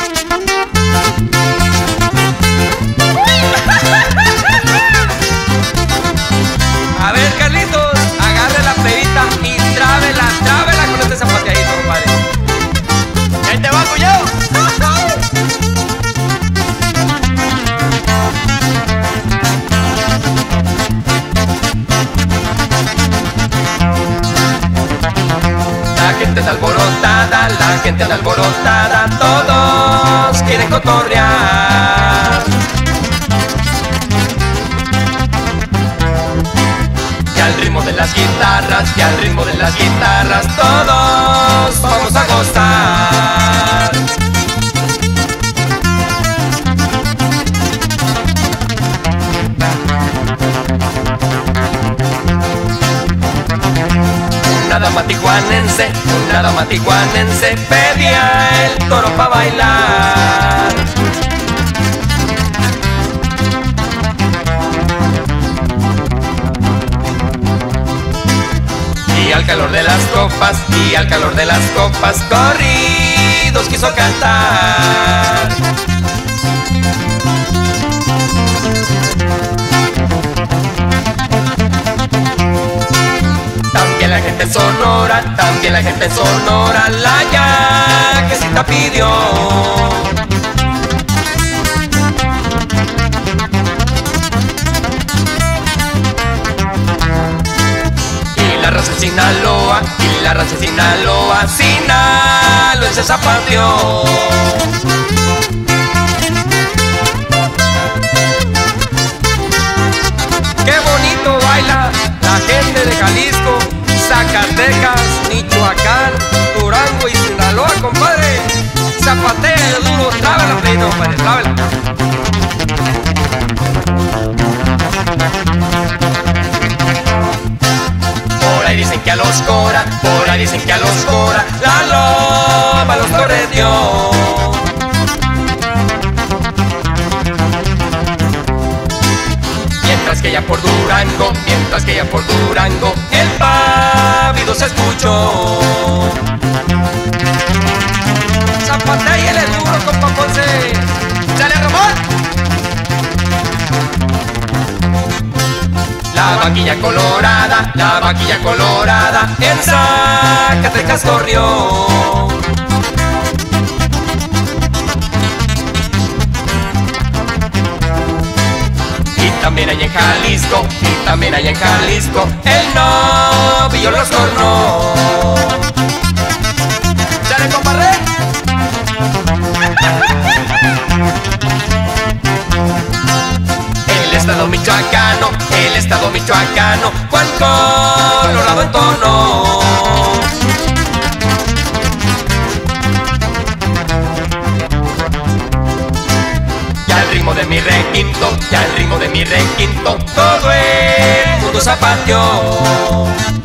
A ver, Carlitos, agarre la plebita y trábela con este zapateadito, compadre. ¡Ahí te va, cuñado! La gente anda alborotada, todos quieren cotorrear. Y al ritmo de las guitarras, todos vamos a gozar. Una dama tijuanense pedía el toro pa' bailar. Y al calor de las copas, corridos quiso cantar. También la gente sonora, la yaquecita pidió. Y la raza de Sinaloa, Sinaloa se zapateó. Qué bonito baila la gente de Jalisco, Zacatecas, Michoacán, Durango y Sinaloa, compadre. Zapatea duro, trábela, pleito, compadre, trábela. Por ahí dicen que a los cora, la loma los correteó. Mientras que allá por Durango, el pávido se escuchó. Zapatéale duro, compa Ponce. ¡Dale, Ramón! La vaquilla colorada, en Zacatecas corrió. También allá en Jalisco, el novio los tornó. ¡Dale, compadre! El estado michoacano, Juan Colorado entonó. Y al ritmo de mi requinto, todo el mundo zapateó.